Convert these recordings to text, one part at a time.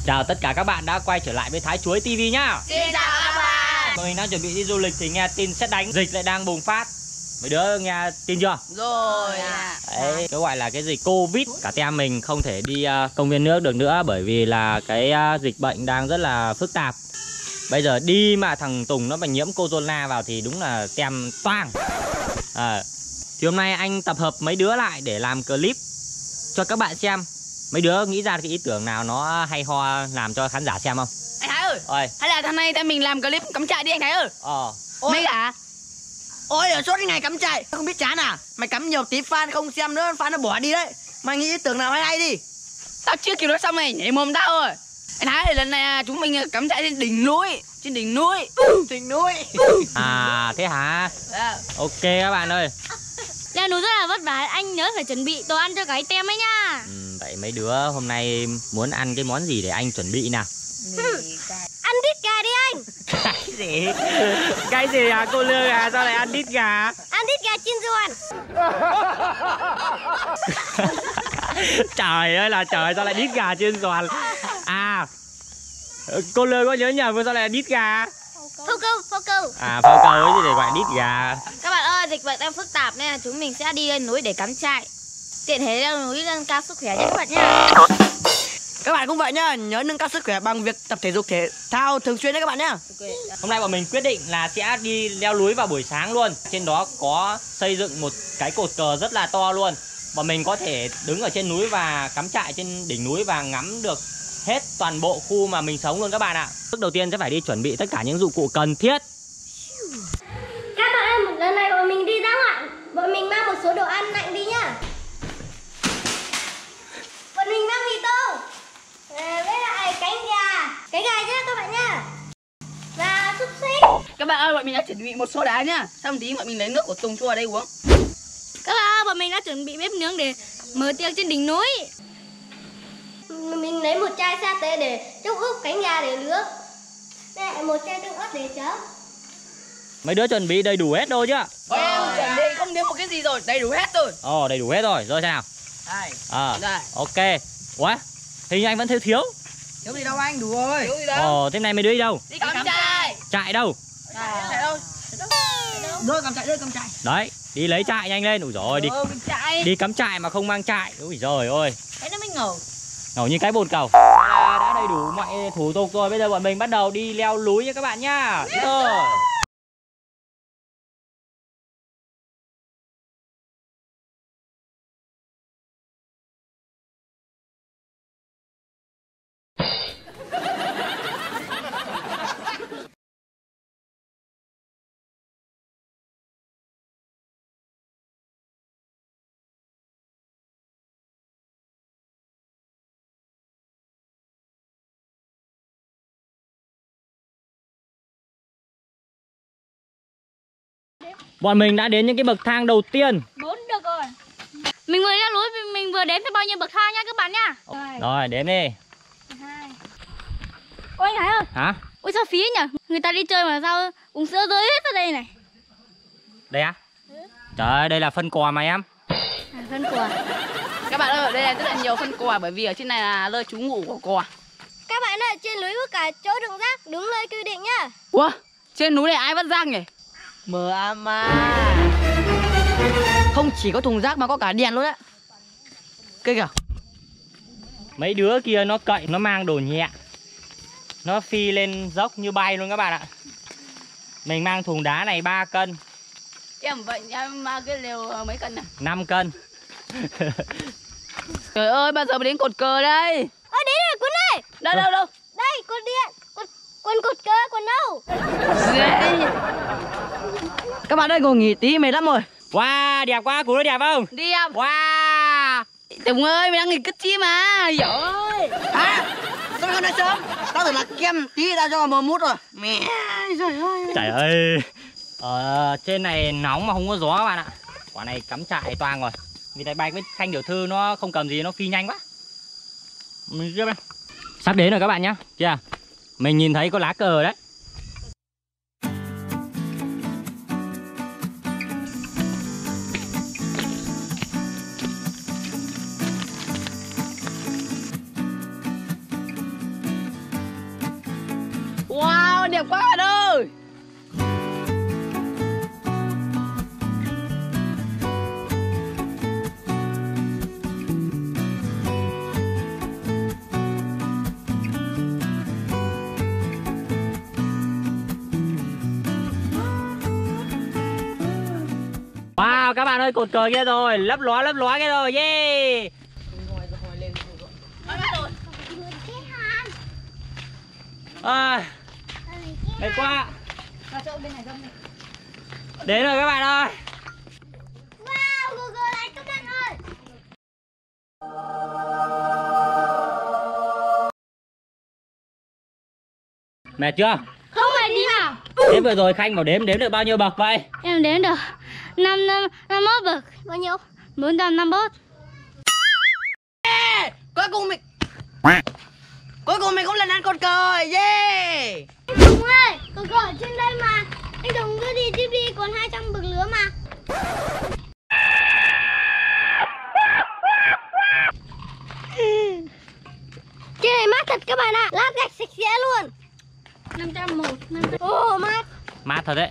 Chào tất cả các bạn đã quay trở lại với Thái Chuối TV nhá. Xin chào các bạn. Mình đang chuẩn bị đi du lịch thì nghe tin sét đánh, dịch lại đang bùng phát. Mấy đứa nghe tin chưa? Rồi. Đấy, cái gọi là cái dịch Covid. Cả tem mình không thể đi công viên nước được nữa bởi vì là cái dịch bệnh đang rất là phức tạp. Bây giờ đi mà thằng Tùng nó mà nhiễm corona vào thì đúng là tem toang. Thì hôm nay anh tập hợp mấy đứa lại để làm clip cho các bạn xem. Mấy đứa nghĩ ra cái ý tưởng nào nó hay ho làm cho khán giả xem không? Anh Thái ơi. Ôi. Hay là thằng này mình làm clip cắm trại đi anh Thái ơi. Mấy cả. Ôi ở suốt ngày cắm trại, không biết chán à? Mày cắm nhiều tí fan không xem nữa, fan nó bỏ đi đấy. Mày nghĩ ý tưởng nào hay đi. Tao chưa kịp nói xong mày nhảy mồm tao rồi. Anh Thái lần này chúng mình cắm trại trên đỉnh núi. Trên đỉnh núi. Đỉnh núi. À thế hả? Ok các bạn ơi. Leo núi rất là vất vả, anh nhớ phải chuẩn bị đồ ăn cho cái tem ấy nha. Vậy mấy đứa hôm nay muốn ăn cái món gì để anh chuẩn bị nào? Ăn đít gà đi anh. Cái gì? Cái gì à cô Lương à? Sao lại ăn đít gà? Ăn đít gà chiên giòn. Trời ơi là trời, sao lại đít gà chiên giòn? À, cô Lương có nhớ nhầm sao lại là đít gà? Phao câu. À phao câu ấy thì để gọi đít gà. Các bạn ơi, dịch bệnh đang phức tạp nên là chúng mình sẽ đi lên núi để cắm trại. Tiện thể leo núi nâng cao sức khỏe cho các bạn nha. Các bạn cũng vậy nhá, nhớ nâng cao sức khỏe bằng việc tập thể dục thể thao thường xuyên đấy các bạn nhá. Hôm nay bọn mình quyết định là sẽ đi leo núi vào buổi sáng luôn. Trên đó có xây dựng một cái cột cờ rất là to luôn. Bọn mình có thể đứng ở trên núi và cắm trại trên đỉnh núi và ngắm được hết toàn bộ khu mà mình sống luôn các bạn ạ. Bước đầu tiên sẽ phải đi chuẩn bị tất cả những dụng cụ cần thiết. Các bạn ơi, một lần này bọn mình đi dã ngoại, bọn mình mang một số đồ ăn lạnh đi nhá. Bọn mình mang mì tôm, với lại cánh gà nhá các bạn nhá. Và xúc xích. Các bạn ơi, bọn mình đã chuẩn bị một số đá nhá. Xong tí bọn mình lấy nước của Tùng cho vào đây uống. Các bạn ơi, bọn mình đã chuẩn bị bếp nướng để mở tiệc trên đỉnh núi. Mình lấy một chai sa tế để trúc úp cánh gà để nướng. Đây lại một chai tương ớt để chấm. Mấy đứa chuẩn bị đầy đủ hết rồi chưa? Em chuẩn bị không thiếu một cái gì rồi, đầy đủ hết rồi. Đầy đủ hết rồi. Rồi thế nào? Đây. Ok. Ủa? Hình như anh vẫn thiếu. Thiếu gì đâu anh, đủ rồi. Thiếu gì đâu. Thế này mấy đứa đi đâu? Đi cắm trại. Trại đâu? Trại đâu? Đưa cắm trại. Đấy, đi lấy trại nhanh lên. Ui rồi đi cắm trại mà không mang trại. Ui giời ơi. Thế nó mới ngầu. Ngầu như cái bồn cầu. Đã đầy đủ mọi thủ tục rồi. Bây giờ bọn mình bắt đầu đi leo núi nha các bạn nhá. Bọn mình đã đến những cái bậc thang đầu tiên. 4 được rồi. Mình vừa leo núi, mình vừa đếm thấy bao nhiêu bậc thang nha các bạn nha. Rồi đếm đi. 2. Ôi anh Thái ơi. Hả? Ôi sao phí nhỉ? Người ta đi chơi mà sao uống sữa rơi hết vào đây này. Đây á? Trời ơi, đây là phân quà mà em. Phân quà. Các bạn ơi, ở đây là rất là nhiều phân quà bởi vì ở trên này là nơi trú ngụ của cò. Các bạn ơi, trên núi có cả chỗ đựng rác, đúng nơi quy định nhá. Ủa, trên núi này ai vứt rác nhỉ? Mờ mà. Không chỉ có thùng rác mà có cả đèn luôn á. Cây kìa. Mấy đứa kia nó cậy, nó mang đồ nhẹ. Nó phi lên dốc như bay luôn các bạn ạ. Mình mang thùng đá này 3 cân. Em vậy em mang cái lều mấy cân này? 5 cân. Trời ơi, bao giờ mới đến cột cờ đây? Ơ đấy là quân ơi. Đâu? Đây, cột điện. Quân cột cờ, quân đâu? Các bạn ơi, ngồi nghỉ tí mệt lắm rồi. Wow, đẹp quá, cú nó đẹp không? Đẹp. Wow. Tùng ơi, mày đang nghỉ cất chi mà. Giỏi. À, sao mày không nói sớm? Tao tưởng là kem tí tao cho mờ mút rồi. Mẹ, trời ơi. Trời ơi. Ở trên này nóng mà không có gió các bạn ạ. Quả này cắm trại toang rồi. Vì này bay với Khanh tiểu thư nó không cầm gì, nó phi nhanh quá. Mình chưa. Sắp đến rồi các bạn nhá. Chưa? Mình nhìn thấy có lá cờ đấy. đẹp quá bạn ơi. Wow, các bạn ơi, cột cờ kia rồi, lấp lóa kia rồi, yeah. À, mệt quá. Đến rồi các bạn ơi. Wow, Google lại các bạn ơi. Mệt chưa? Không phải đi nào. Thế vừa rồi Khanh bảo đếm được bao nhiêu bậc vậy? Em đếm được 51 bậc. Bao nhiêu? 451. Cuối cùng mình cũng lần ăn cột cờ, yeah. Anh Tùng ơi, cột cờ ở trên đây mà. Anh Tùng cứ đi tiếp đi, còn 200 bậc nữa mà. Trên này mát thật các bạn ạ, lát gạch sạch sẽ luôn. 501, 500. Ồ, mát. Mát thật đấy.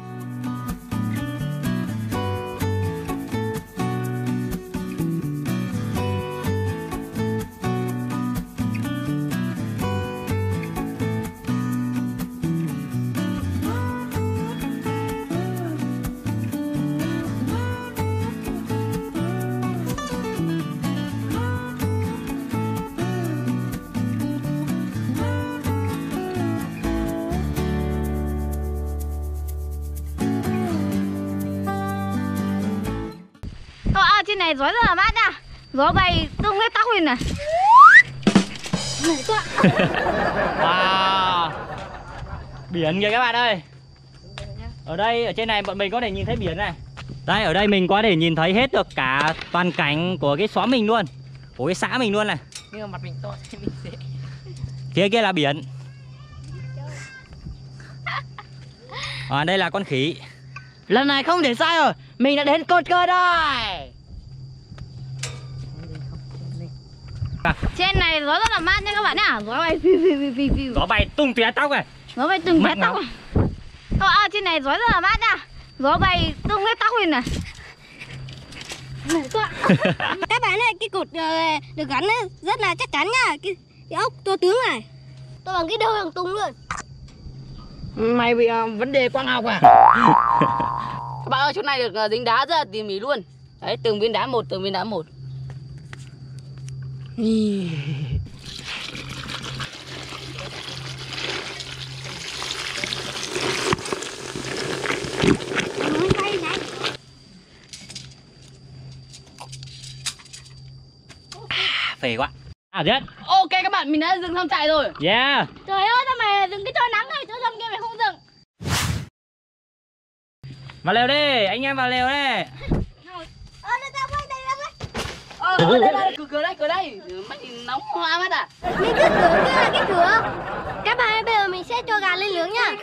Trên này gió rất là mát nha. Gió bay tung hết tóc lên này. Wow. Biển kìa các bạn ơi. Ở đây, ở trên này bọn mình có thể nhìn thấy biển này. Đây, ở đây mình có thể nhìn thấy hết được cả toàn cảnh của cái xóm mình luôn, của cái xã mình luôn này. Nhưng mà mặt mình to thì mình dễ. Phía kia là biển. Đây là con khỉ. Lần này không thể sai rồi, mình đã đến cột cờ rồi. Trên này gió rất là mát nha các bạn nhá. Gió bay phiu phiu phiu phiu. Gió bay tung tóe tóc này. Gió bay tung tóe tóc. Trên này gió rất là mát nha. Gió bay tung hết tóc lên này. Các bạn ơi, cái cột được gắn ấy, rất là chắc chắn nha. Cái ốc to tướng này. To bằng cái đầu thằng Tùng luôn. Mày bị vấn đề quang học à? Các bạn ơi, chỗ này được dính đá rất là tỉ mỉ luôn. Đấy, từng viên đá một. Phê quá. Giết. Ok các bạn, mình đã dừng xong chạy rồi. Yeah. Trời ơi, sao mày dừng cái chỗ nắng này, chỗ râm kia mày không dừng. Vào lều đi, anh em vào lều đi. Đây tao quay, đây. Cửa đây. Mắt nhìn nóng hoa mắt à? Cái cửa kia là cái cửa. Các bạn ơi, bây giờ mình sẽ cho gà lên nướng nhá.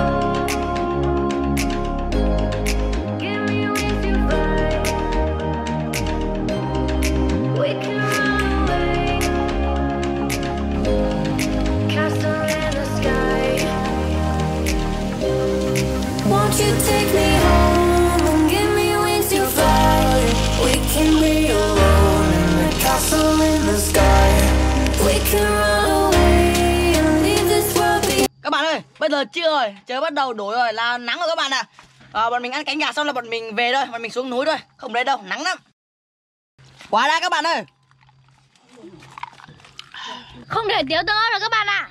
Các bạn ơi, bây giờ trưa rồi, trời bắt đầu đổi rồi, là nắng rồi các bạn ạ. Bọn mình ăn cánh gà xong là bọn mình về thôi, bọn mình xuống núi thôi, không đây đâu, nắng lắm. Quá đã các bạn ơi. Không thể thiếu nữa rồi các bạn ạ.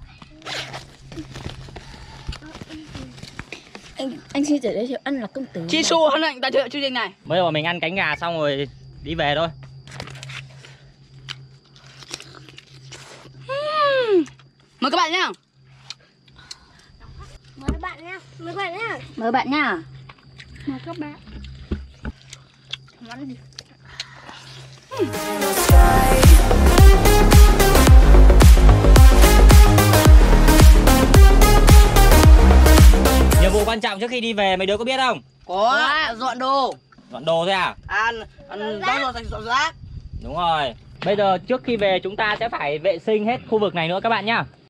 Anh xin giới thiệu ăn là công tử. Chi Su hân hạnh tài trợ chương trình này. Bây giờ mình ăn cánh gà xong rồi đi về thôi. Mời các bạn nhá. Mời các bạn nhá. Mời bạn nhá. Mời các bạn. Món gì? Nhiệm vụ quan trọng trước khi đi về mấy đứa có biết không? Có, dọn đồ. Dọn đồ thôi à? Dọn rác. Đúng rồi. Bây giờ trước khi về chúng ta sẽ phải vệ sinh hết khu vực này nữa các bạn nhá.